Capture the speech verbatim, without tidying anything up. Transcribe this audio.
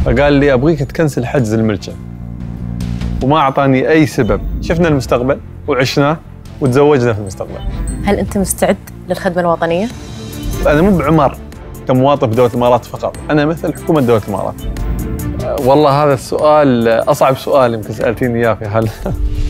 فقال لي ابغيك تكنسل حجز الملكه، وما اعطاني اي سبب. شفنا المستقبل وعشناه وتزوجنا في المستقبل. هل انت مستعد للخدمه الوطنيه؟ انا مو بعمر كمواطن في دوله الامارات فقط، انا مثل حكومه دوله الامارات. والله هذا السؤال اصعب سؤال يمكن سالتيني اياه في هال